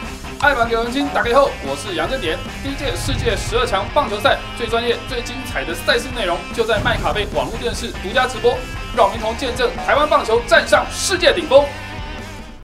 爱棒给文青打开后，我是杨正典。第一届世界12强棒球赛最专业、最精彩的赛事内容，就在麦卡贝网络电视独家直播，让我们一同见证台湾棒球站上世界顶峰。